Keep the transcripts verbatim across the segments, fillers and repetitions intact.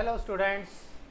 Hello students,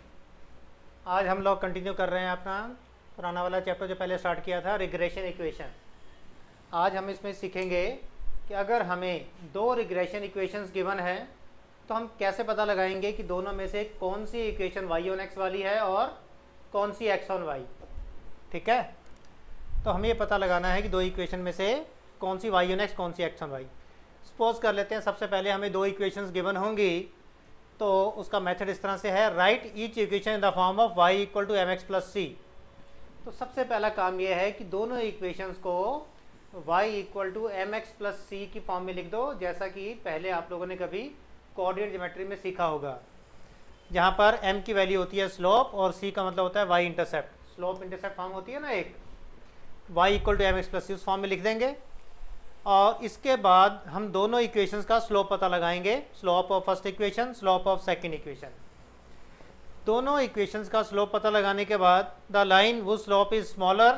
आज हम लोग कंटिन्यू कर रहे हैं अपना पुराना वाला चैप्टर जो पहले स्टार्ट किया था, रिग्रेशन इक्वेशन। आज हम इसमें सीखेंगे कि अगर हमें दो रिग्रेशन इक्वेशंस गिवन है तो हम कैसे पता लगाएंगे कि दोनों में से कौन सी इक्वेशन वाई ऑन एक्स वाली है और कौन सी एक्स ऑन वाई। ठीक है, तो हमें ये पता लगाना है कि दो इक्वेशन में से कौन सी वाई ऑन एक्स कौन सी एक्स ऑन वाई। सपोज कर लेते हैं सबसे पहले हमें दो इक्वेशंस गिवन होंगी, तो उसका मेथड इस तरह से है, right each equation in the form of y equal to m x plus c. तो सबसे पहला काम यह है कि दोनों इक्वेशंस को y equal to m x plus c की फॉर्म में लिख दो, जैसा कि पहले आप लोगों ने कभी कोऑर्डिनेट ज्योमेट्री में सीखा होगा, जहाँ पर m की वैल्यू होती है स्लोप और c का मतलब होता है y intercept. Slope intercept form होती है ना एक, y equal to m x plus c उस फॉर्म में लिख देंगे। और इसके बाद हम दोनों इक्वेशंस का स्लोप पता लगाएंगे, slope of first equation, slope of second equation. दोनों इक्वेशंस का स्लोप पता लगाने के बाद द लाइन वो स्लोप इज स्मॉलर,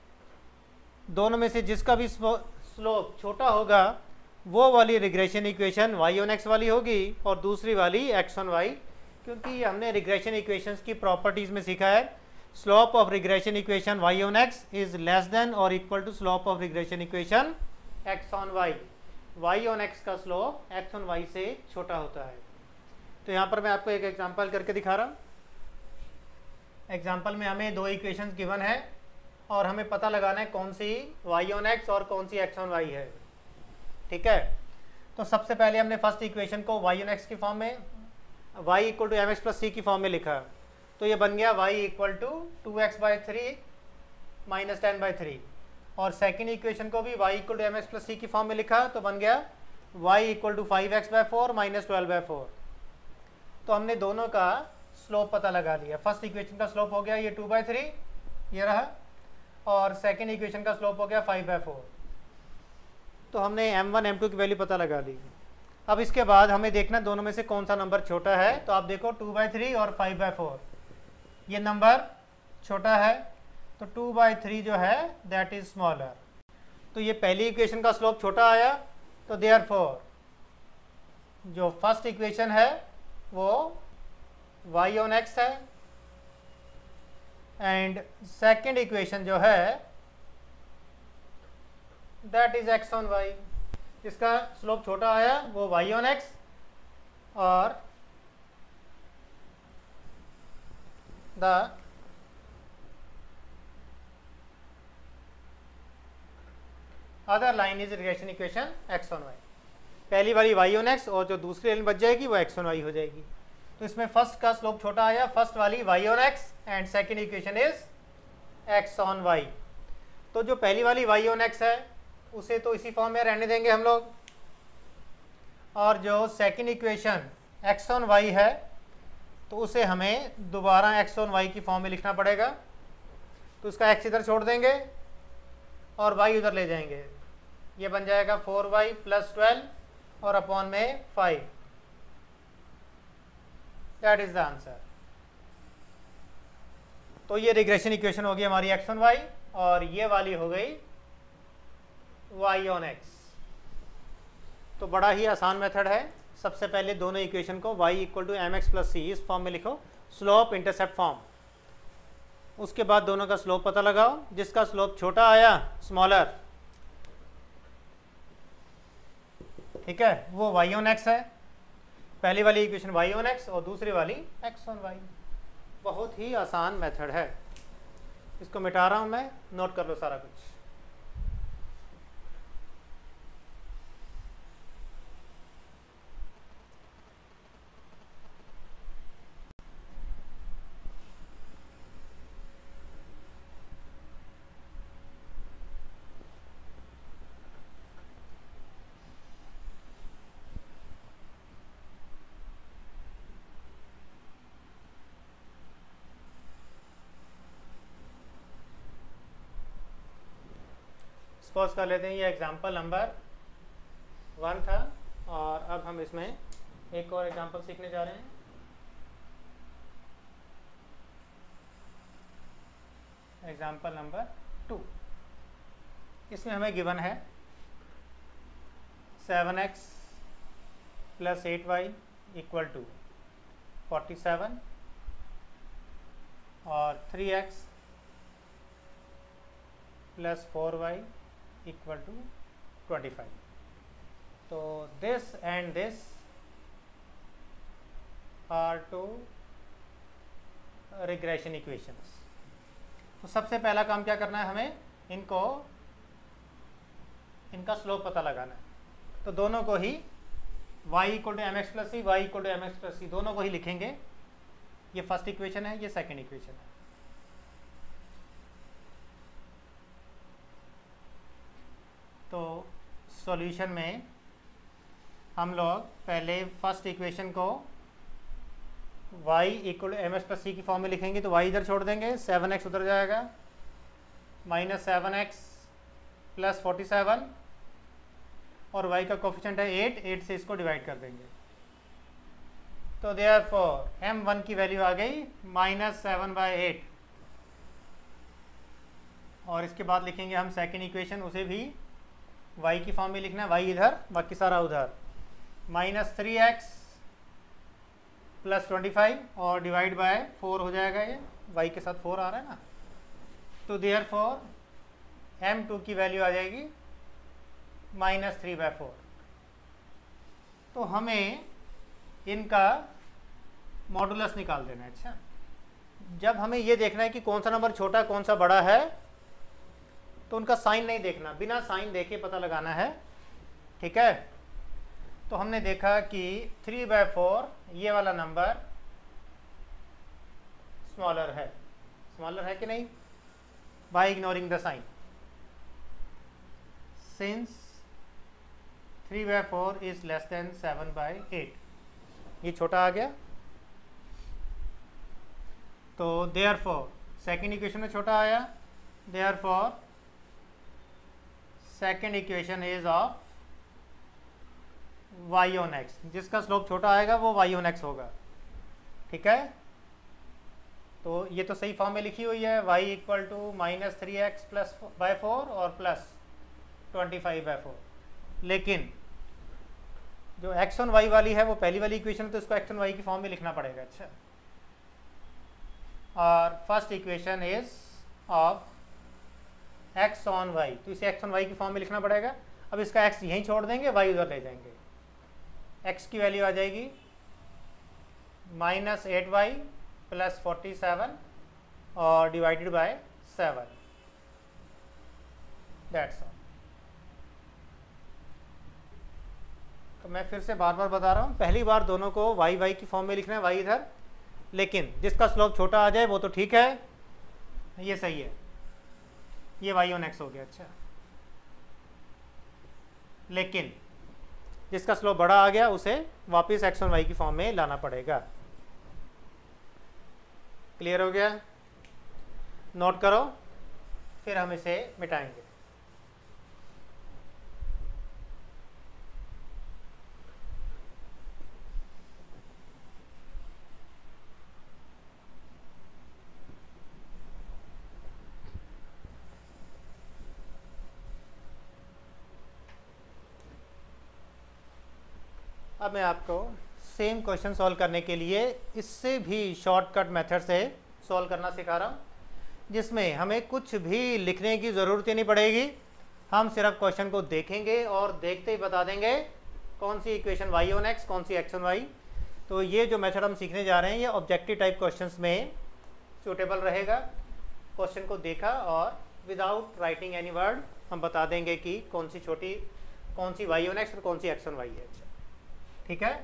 दोनों में से जिसका भी स्लोप छोटा होगा वो वाली regression equation y on x वाली होगी और दूसरी वाली एक्स ऑन वाई, क्योंकि हमने रिग्रेशन इक्वेशंस की प्रॉपर्टीज में सीखा है slope of regression equation y on x is less than और equal to slope of regression equation x on y. Y on x का स्लोप एक्स ऑन वाई से छोटा होता है। तो यहाँ पर मैं आपको एक एग्जांपल करके दिखा रहा हूँ। एग्जांपल में हमें दो इक्वेशंस गिवन है और हमें पता लगाना है कौन सी वाई ऑन एक्स और कौन सी एक्स ऑन वाई है। ठीक है, तो सबसे पहले हमने फर्स्ट इक्वेशन को वाई ऑन एक्स की फॉर्म में, y equal to m x plus c की फॉर्म में लिखा, तो ये बन गया y equal to two x by three minus ten by three. और सेकेंड इक्वेशन को भी y equal to m x plus c की फॉर्म में लिखा, तो बन गया y equal to five x by four minus twelve by four. तो हमने दोनों का स्लोप पता लगा लिया। फर्स्ट इक्वेशन का स्लोप हो गया ये टू बाई थ्री, ये रहा, और सेकेंड इक्वेशन का स्लोप हो गया फाइव बाई फोर। तो हमने एम वन एम टू की वैल्यू पता लगा ली। अब इसके बाद हमें देखना दोनों में से कौन सा नंबर छोटा है। तो आप देखो टू बाई थ्री और फाइव बाई फोर, ये नंबर छोटा है, तो टू बाई थ्री जो है दैट इज स्मॉलर। तो ये पहली इक्वेशन का स्लोप छोटा आया, तो देयरफॉर जो फर्स्ट इक्वेशन है वो y ऑन x है एंड सेकंड इक्वेशन जो है that is x on y। जिसका स्लोप छोटा आया वो y ऑन x और the other line is regression equation x on y. पहली वाली वाई ऑन एक्स और जो दूसरी लाइन बच जाएगी वो एक्स ऑन वाई हो जाएगी। तो इसमें फर्स्ट का स्लोप छोटा आया, फर्स्ट वाली y on x and second equation is x on y. तो जो पहली वाली वाई ऑन एक्स है उसे तो इसी फॉर्म में रहने देंगे हम लोग, और जो second equation x on y है तो उसे हमें दोबारा एक्स ऑन वाई की फॉर्म में लिखना पड़ेगा। तो उसका एक्स इधर छोड़ देंगे और y उधर ले जाएंगे, ये बन जाएगा फोर वाई प्लस ट्वेल्व और अपॉन में five. That is the answer. तो ये रिग्रेशन इक्वेशन होगी हमारी एक्स ऑन वाई और ये वाली हो गई y ऑन x। तो बड़ा ही आसान मेथड है। सबसे पहले दोनों इक्वेशन को y equal to m x plus c इस फॉर्म में लिखो, स्लोप इंटरसेप्ट फॉर्म। उसके बाद दोनों का स्लोप पता लगाओ, जिसका स्लोप छोटा आया स्मॉलर, ठीक है, वो y ऑन x है। पहली वाली इक्वेशन y ऑन x और दूसरी वाली x ऑन y। बहुत ही आसान मेथड है। इसको मिटा रहा हूं मैं, नोट कर लो सारा कुछ। सपोज कर लेते हैं ये एग्जाम्पल नंबर वन था और अब हम इसमें एक और एग्जाम्पल सीखने जा रहे हैं। एग्जाम्पल नंबर टू, इसमें हमें गिवन है seven x plus eight y equal to forty seven और three x plus four y equal to twenty five. तो this and this are two regression equations. तो सबसे पहला काम क्या करना है, हमें इनको इनका स्लोप पता लगाना है। तो दोनों को ही y equal to m x plus c, y equal to m x plus c, दोनों को ही लिखेंगे। ये फर्स्ट इक्वेशन है, ये सेकंड इक्वेशन है। तो सॉल्यूशन में हम लोग पहले फर्स्ट इक्वेशन को y equal to m x plus c की फॉर्म में लिखेंगे। तो y इधर छोड़ देंगे, सेवन एक्स उधर जाएगा, minus seven x plus forty seven और y का कोफिशिएंट है एट, एट से इसको डिवाइड कर देंगे। तो देयरफॉर एम वन की वैल्यू आ गई माइनस सेवन बाई एट। और इसके बाद लिखेंगे हम सेकेंड इक्वेशन, उसे भी y की फॉर्म में लिखना है, y इधर बाकी सारा उधर, minus three x plus twenty five और डिवाइड बाय फोर हो जाएगा। ये y के साथ फोर आ रहा है ना। तो देयरफॉर एम टू की वैल्यू आ जाएगी माइनस थ्री बाय फोर। तो हमें इनका मॉडुलस निकाल देना है। अच्छा, जब हमें ये देखना है कि कौन सा नंबर छोटा कौन सा बड़ा है, तो उनका साइन नहीं देखना, बिना साइन देखे पता लगाना है। ठीक है, तो हमने देखा कि थ्री बाय फोर ये वाला नंबर स्मॉलर है, स्मॉलर है कि नहीं, by ignoring the sign. Since three by four is less than seven by eight, ये छोटा आ गया। तो देयरफॉर सेकेंड इक्वेशन में छोटा आया, therefore second equation is of y on x, जिसका स्लोप छोटा आएगा वो y ऑन x होगा। ठीक है, तो ये तो सही फॉर्म में लिखी हुई है, y equal to minus three x plus by four और plus twenty five by four. लेकिन जो x ऑन y वाली है वो पहली वाली इक्वेशन, तो इसको x ऑन y की फॉर्म में लिखना पड़ेगा। अच्छा, और first equation is of x on y, तो इसे x ऑन y की फॉर्म में लिखना पड़ेगा। अब इसका x यहीं छोड़ देंगे, y उधर ले जाएंगे, x की वैल्यू आ जाएगी minus eight y plus forty seven और divided by seven, that's all. तो मैं फिर से बार बार बता रहा हूँ, पहली बार दोनों को y y की फॉर्म में लिखना है, y इधर, लेकिन जिसका स्लोप छोटा आ जाए वो तो ठीक है, ये सही है, ये y ऑन x हो गया। अच्छा, लेकिन जिसका स्लोप बड़ा आ गया उसे वापस x ऑन y की फॉर्म में लाना पड़ेगा। क्लियर हो गया? नोट करो, फिर हम इसे मिटाएंगे। अब मैं आपको सेम क्वेश्चन सॉल्व करने के लिए इससे भी शॉर्टकट मेथड से सॉल्व करना सिखा रहा हूँ, जिसमें हमें कुछ भी लिखने की ज़रूरत ही नहीं पड़ेगी। हम सिर्फ क्वेश्चन को देखेंगे और देखते ही बता देंगे कौन सी इक्वेशन y ऑन x, कौन सी x ऑन y। तो ये जो मेथड हम सीखने जा रहे हैं ये ऑब्जेक्टिव टाइप क्वेश्चंस में सूटेबल रहेगा। क्वेश्चन को देखा और विदाउट राइटिंग एनी वर्ड हम बता देंगे कि कौन सी छोटी कौन सी y ऑन x और कौन सी x ऑन y है। ठीक है,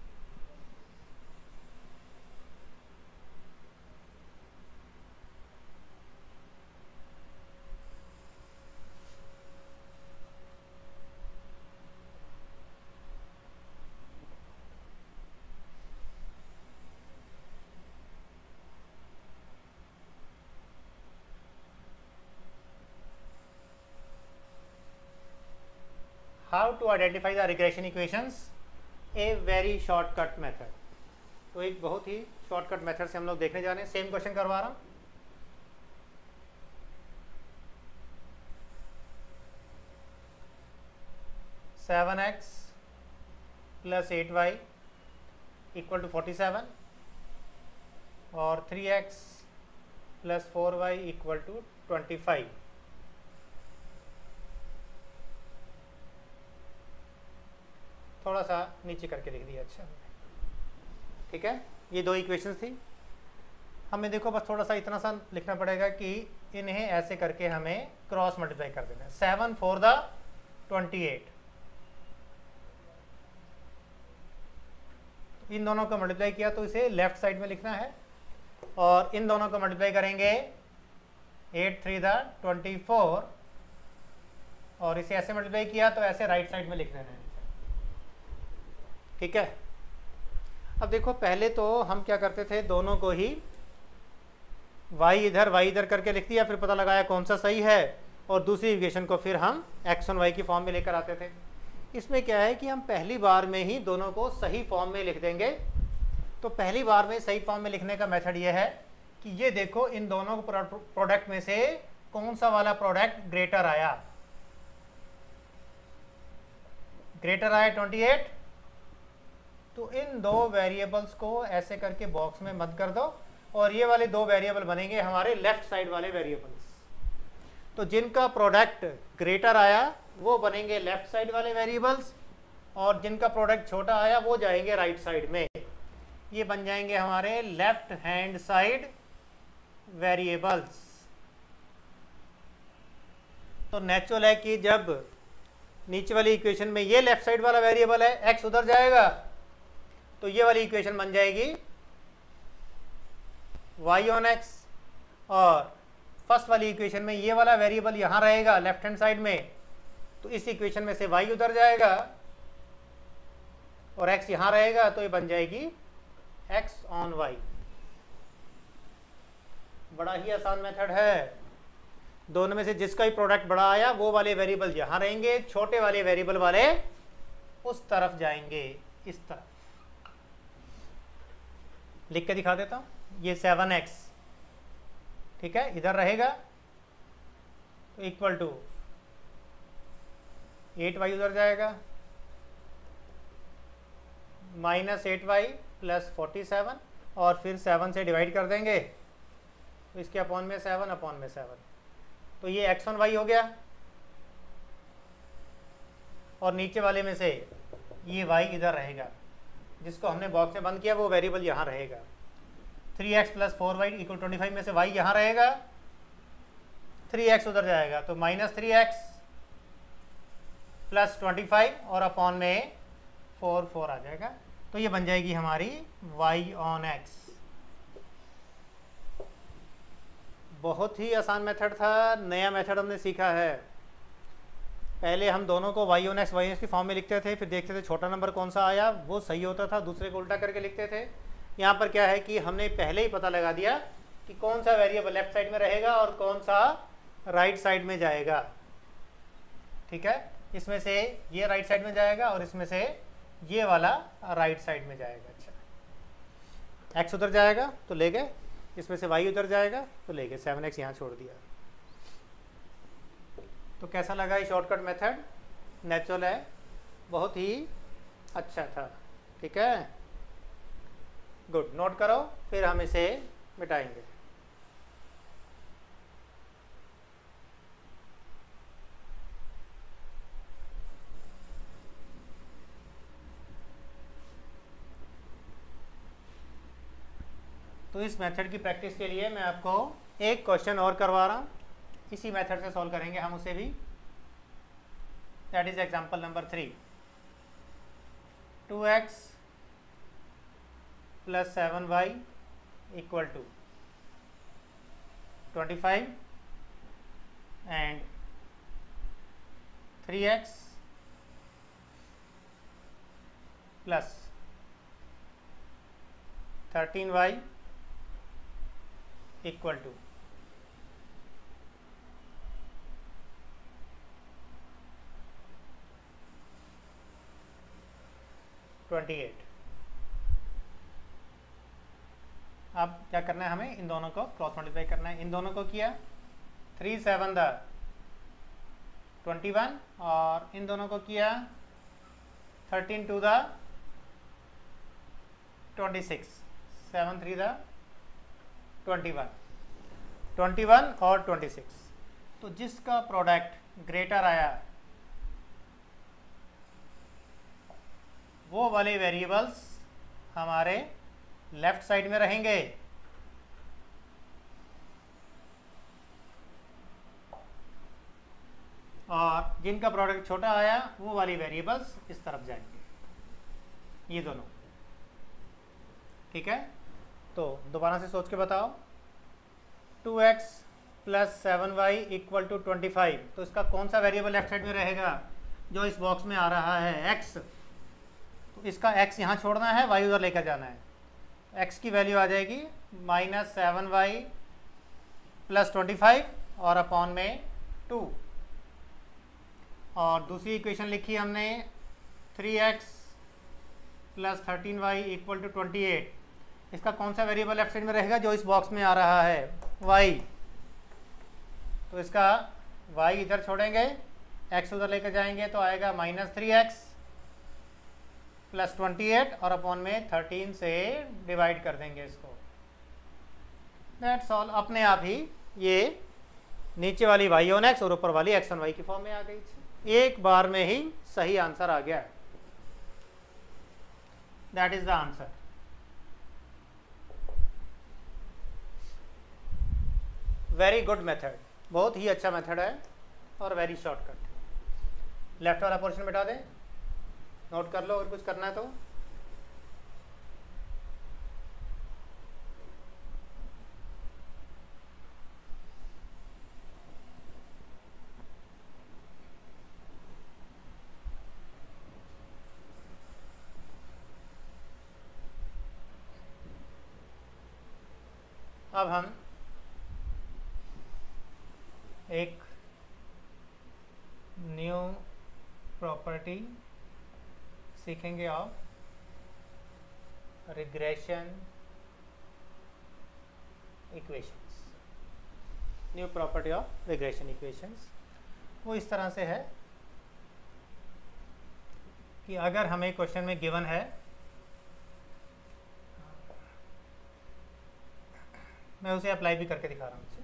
how to identify the regression equations, a very shortcut method. तो एक बहुत ही शॉर्टकट मेथड से हम लोग देखने जा रहे हैं। सेम क्वेश्चन करवा रहा हूँ। Seven x plus eight y equal to forty seven और three x plus four y equal to twenty five. थोड़ा सा नीचे करके लिख दिया। अच्छा ठीक है, ये दो इक्वेशंस थी। हमें देखो बस थोड़ा सा इतना सा लिखना पड़ेगा कि इन्हें ऐसे करके हमें क्रॉस मल्टीप्लाई कर देना है। Seven four the twenty eight, इन दोनों को मल्टीप्लाई किया तो इसे लेफ्ट साइड में लिखना है, और इन दोनों को मल्टीप्लाई करेंगे eight three the twenty four, और इसे ऐसे मल्टीप्लाई किया तो ऐसे राइट साइड में लिख देना है। ठीक है, अब देखो पहले तो हम क्या करते थे, दोनों को ही y इधर y इधर करके लिख दिया, फिर पता लगाया कौन सा सही है, और दूसरी इक्वेशन को फिर हम एक्स वन वाई की फॉर्म में लेकर आते थे। इसमें क्या है कि हम पहली बार में ही दोनों को सही फॉर्म में लिख देंगे। तो पहली बार में सही फॉर्म में लिखने का मेथड ये है कि ये देखो इन दोनों प्रोडक्ट में से कौन सा वाला प्रोडक्ट ग्रेटर आया। ग्रेटर आया ट्वेंटी एट, तो इन दो वेरिएबल्स को ऐसे करके बॉक्स में मत कर दो, और ये वाले दो वेरिएबल बनेंगे हमारे लेफ्ट साइड वाले वेरिएबल्स। तो जिनका प्रोडक्ट ग्रेटर आया वो बनेंगे लेफ्ट साइड वाले वेरिएबल्स, और जिनका प्रोडक्ट छोटा आया वो जाएंगे राइट साइड में। ये बन जाएंगे हमारे लेफ्ट हैंड साइड वेरिएबल्स। तो नेचुरल है कि जब नीचे वाली इक्वेशन में ये लेफ्ट साइड वाला वेरिएबल है, एक्स उधर जाएगा, तो ये वाली इक्वेशन बन जाएगी y ऑन x, और फर्स्ट वाली इक्वेशन में ये वाला वेरिएबल यहाँ रहेगा लेफ्ट हैंड साइड में, तो इस इक्वेशन में से y उधर जाएगा और x यहाँ रहेगा, तो ये बन जाएगी x ऑन y। बड़ा ही आसान मेथड है। दोनों में से जिसका ही प्रोडक्ट बड़ा आया वो वाले वेरिएबल यहाँ रहेंगे, छोटे वाले वेरिएबल वाले उस तरफ जाएंगे, इस तरफ। लिख के दिखा देता हूँ, ये सेवन एक्स, ठीक है, इधर रहेगा तो इक्वल टू एट वाई उधर जाएगा, minus eight y plus forty seven, और फिर सेवन से डिवाइड कर देंगे तो इसके अपॉन में सेवन, अपॉन में सेवन, तो ये एक्स वन वाई हो गया। और नीचे वाले में से ये y इधर रहेगा, जिसको हमने बॉक्स में बंद किया वो वेरिएबल यहाँ रहेगा। Three x plus four y equal twenty five में से y यहाँ रहेगा, थ्री एक्स उधर जाएगा तो minus three x plus twenty five और अपॉन में फोर फोर आ जाएगा। तो ये बन जाएगी हमारी y ऑन x। बहुत ही आसान मेथड था, नया मेथड हमने सीखा है। पहले हम दोनों को y on x y on x की फॉर्म में लिखते थे, फिर देखते थे छोटा नंबर कौन सा आया वो सही होता था, दूसरे को उल्टा करके लिखते थे। यहाँ पर क्या है कि हमने पहले ही पता लगा दिया कि कौन सा वेरिएबल लेफ्ट साइड में रहेगा और कौन सा राइट साइड में जाएगा। ठीक है, इसमें से ये राइट साइड में जाएगा और इसमें से ये वाला राइट साइड में जाएगा। अच्छा, एक्स उधर जाएगा तो ले गए, इसमें से वाई उधर जाएगा तो ले गए, सेवन एक्स यहाँ छोड़ दिया। तो कैसा लगा ये शॉर्टकट मेथड? नेचुरल है, बहुत ही अच्छा था। ठीक है, गुड, नोट करो, फिर हम इसे मिटाएंगे। तो इस मेथड की प्रैक्टिस के लिए मैं आपको एक क्वेश्चन और करवा रहा हूँ, इसी मेथड से सॉल्व करेंगे हम उसे भी। That is example number three. Two x plus seven y equal to twenty five and three x plus thirteen y equal to twenty eight. अब क्या करना है हमें, इन दोनों को क्रॉस मल्टीप्लाई करना है। इन दोनों को किया, three seven the twenty one, और इन दोनों को किया thirteen two the twenty six, seven three the twenty one twenty one और ट्वेंटी सिक्स। तो जिसका प्रोडक्ट ग्रेटर आया वो वाले वेरिएबल्स हमारे लेफ्ट साइड में रहेंगे, और जिनका प्रोडक्ट छोटा आया वो वाली वेरिएबल्स इस तरफ जाएंगे, ये दोनों। ठीक है, तो दोबारा से सोच के बताओ। Two x plus seven y equal to twenty five, तो इसका कौन सा वेरिएबल लेफ्ट साइड में रहेगा? जो इस बॉक्स में आ रहा है x, तो इसका x यहाँ छोड़ना है, y उधर लेकर जाना है। x की वैल्यू आ जाएगी minus seven y plus twenty five और अपॉन में टू। और दूसरी इक्वेशन लिखी हमने three x plus thirteen y equal to twenty eight. इसका कौन सा वेरिएबल लेफ्ट साइड में रहेगा? जो इस बॉक्स में आ रहा है y, तो इसका y इधर छोड़ेंगे, x उधर लेकर जाएंगे, तो आएगा minus three x plus twenty eight और अपॉन में थर्टीन से डिवाइड कर देंगे इसको। That's all. अपने आप ही ये नीचे वाली y ऑन x और ऊपर वाली x ऑन y की फॉर्म में आ गई थी। एक बार में ही सही आंसर आ गया। That is the answer. Very good method, बहुत ही अच्छा मेथड है और वेरी शॉर्टकट। लेफ्ट वाला पोर्शन मिटा दें, नोट कर लो अगर कुछ करना है तो। अब हम एक न्यू प्रॉपर्टी सीखेंगे of regression equations. New property of regression equations वो इस तरह से है कि अगर हमें क्वेश्चन में गिवन है, मैं उसे अप्लाई भी करके दिखा रहा हूँ।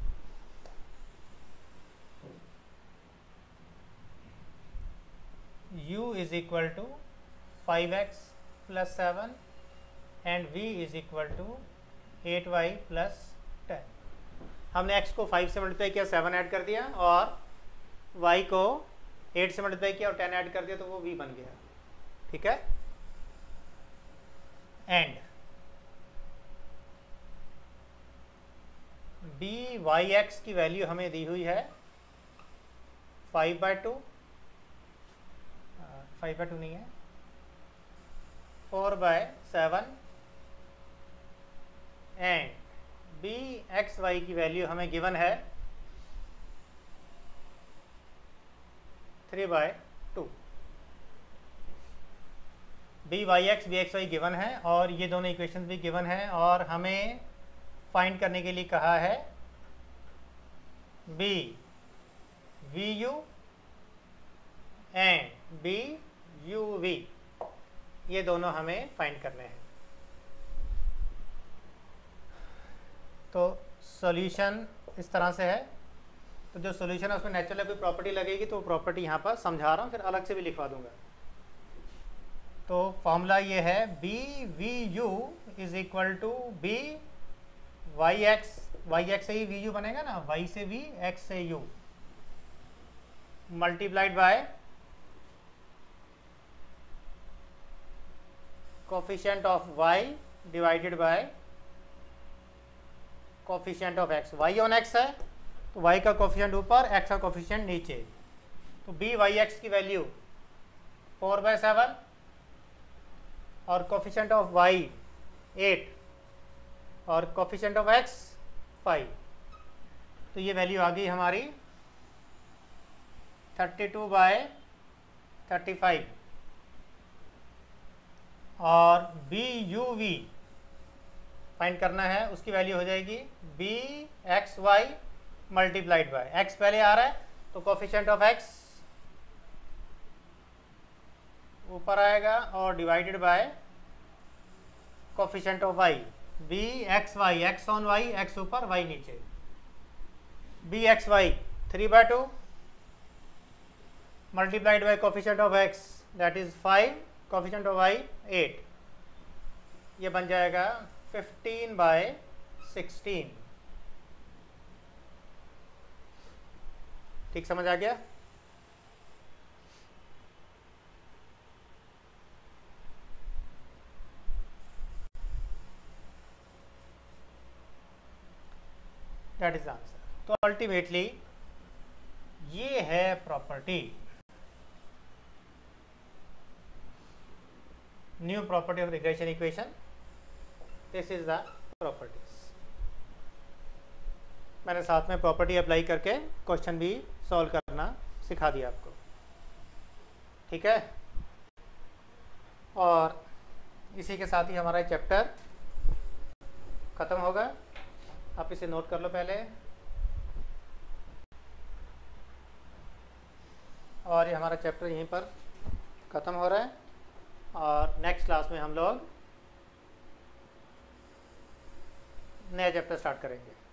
u is equal to five x plus seven and v is equal to eight y plus ten. हमने x को फाइव से मल्टीप्लाई किया, सेवन ऐड कर दिया, और y को एट से मल्टीप्लाई किया और टेन ऐड कर दिया, तो वो v बन गया। ठीक है, एंड डी वाई एक्स की वैल्यू हमें दी हुई है five by two, five by two नहीं है, four by seven, and b x y की वैल्यू हमें गिवन है three by two. B y x b x y given है और ये दोनों इक्वेशंस भी गिवन है, और हमें फाइंड करने के लिए कहा है b v u and b u v, ये दोनों हमें फाइंड करने हैं। तो सॉल्यूशन इस तरह से है। तो जो सॉल्यूशन है उसमें नेचुरल कोई प्रॉपर्टी लगेगी, तो प्रॉपर्टी यहाँ पर समझा रहा हूँ, फिर अलग से भी लिखवा दूंगा। तो फॉर्मूला ये है b v u is equal to b y x, y x से ही वी यू बनेगा ना, वाई से वी, एक्स से u, multiplied by coefficient of y divided by coefficient of x। y on x है तो y का coefficient ऊपर, x का कोफिशिएंट नीचे। तो बी वाई एक्स की वैल्यू फोर बाय सेवन और कोफिशिएंट ऑफ y एट और कोफिशिएंट ऑफ x फाइव। तो ये वैल्यू आ गई हमारी thirty two by thirty five, और बी यू वी फाइंड करना है, उसकी वैल्यू हो जाएगी b x y multiplied by, x पहले आ रहा है तो कोफिशिएंट ऑफ एक्स ऊपर आएगा और divided by coefficient of y b x y, x on y, x ऊपर वाई नीचे, b x y three by two multiplied by coefficient of x that is five, coefficient of y eight, ये बन जाएगा fifteen by sixteen. ठीक समझ आ गया? That is answer. तो अल्टीमेटली ये है property, new property of regression equation, this is the properties. मैंने साथ में प्रॉपर्टी अप्लाई करके क्वेश्चन भी सॉल्व करना सिखा दिया आपको, ठीक है। और इसी के साथ ही हमारा चैप्टर ख़त्म होगा। आप इसे नोट कर लो पहले, और ये हमारा चैप्टर यहीं पर ख़त्म हो रहा है, और नेक्स्ट क्लास में हम लोग नया चैप्टर स्टार्ट करेंगे।